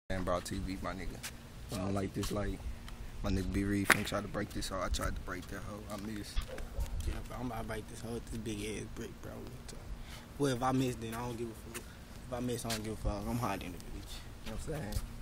And brought TV, my nigga. I don't like this light. My nigga B Reed finna try to break this hoe. I tried to break that hoe. I missed. Yeah, bro, I'm about to break this hoe, this big ass brick, bro. Well, if I miss, then I don't give a fuck. If I miss, I don't give a fuck. I'm hot in the bitch. You know what I'm saying?